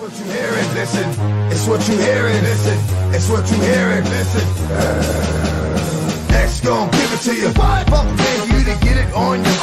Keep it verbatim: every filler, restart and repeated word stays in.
what you hearing, listen. It's what you hearing, listen. It's what you hearing, listen. Uh, X gon' give it to you. Fuck, pay you to get it on your